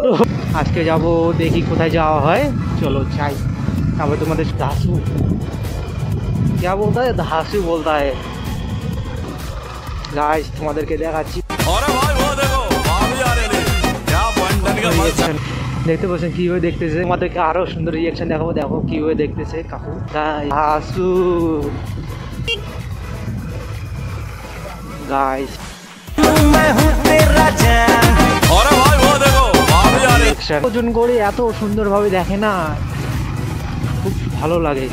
আজকে যাব, দেখি কোথায় যাওয়া হয়। চলো যাই। তারপরে তোমাদের ধাসু क्या बोलता है, धासु बोलता है। गाइस তোমাদেরকে দেখাচ্ছি। দেখতে পাচ্ছেন কিভাবে দেখতেছে, আমাদেরকে আরো সুন্দর রিয়াকশন দেখাবো। দেখো কিভাবে দেখতেছে কাকু। ধাসু গাইস, ওজন করে এত সুন্দরভাবে দেখে না, খুব ভালো লাগে।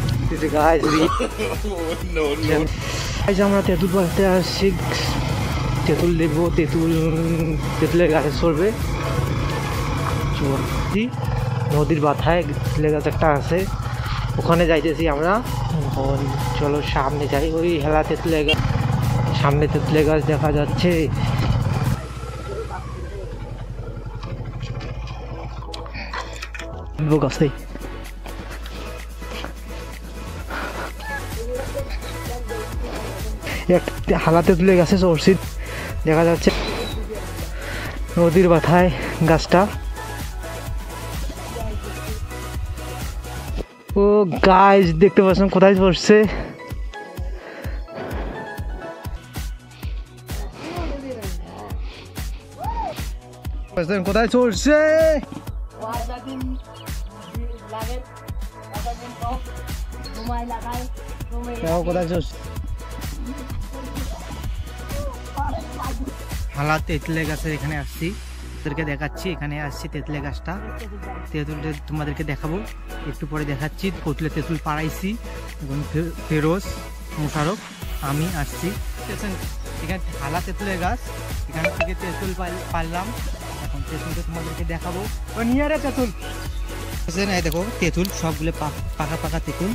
আমরা তেঁতুল পাড়তে আসছি, তেঁতুল দেখবো, তেঁতুলের গাছে চড়বে। নদীর মাথায় তেঁতুলের গাছ একটা আছে, ওখানে যাইতেছি আমরা। চলো সামনে যাই। ওই হেলা তেঁতুলের গাছ, সামনে তেঁতুলের গাছ দেখা যাচ্ছে। গাছে একটা হালাতে তুলে গাছে চড়ছি, দেখা যাচ্ছে নদীর মাথায় গাছটা। ও গাইস দেখতে পাচ্ছেন কোথায় চড়ছে, কোথায় চড়ছে কোথায় চড়ছে। হালা তেঁতুলের গাছের এখানে আসছি, তোদেরকে দেখাচ্ছি। এখানে আসছি তেঁতুলের গাছটা, তেঁতুলটা তোমাদেরকে দেখাবো একটু পরে দেখাচ্ছি। তেঁতুল পাড়াইছি, এবং ফেরোজ, মোশারফ, আমি আসছি। এখানে হালা তেঁতুলের গাছ, এখান থেকে তেঁতুল পারলাম। এখন তেঁতুলটা তোমাদেরকে দেখাবো। ও নিয়ে রে তেঁতুল, দেখো তেঁতুল সবগুলো পাকা পাকা তেঁতুল।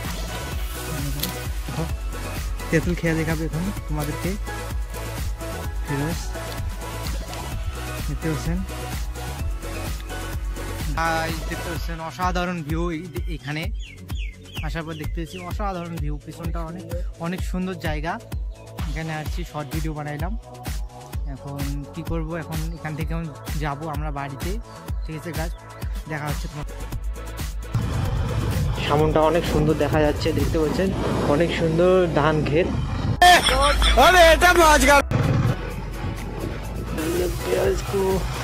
তেঁতুল খেয়ে দেখাবো এখন তোমাদেরকে। ফিরোজ দেখতে পাচ্ছেন, দেখতে পাচ্ছেন অসাধারণ ভিউ। এখানে আসার পর দেখতে পাচ্ছি অসাধারণ ভিউ, পিছনটা অনেক সুন্দর জায়গা। এখানে আসছি, শর্ট ভিডিও বানাইলাম। এখন কি করব, এখন এখান থেকে যাব আমরা বাড়িতে। ঠিক আছে গাছ, দেখা হচ্ছে তোমার। সামনটা অনেক সুন্দর দেখা যাচ্ছে, দেখতে পাচ্ছেন অনেক সুন্দর ধান ক্ষেত। এটা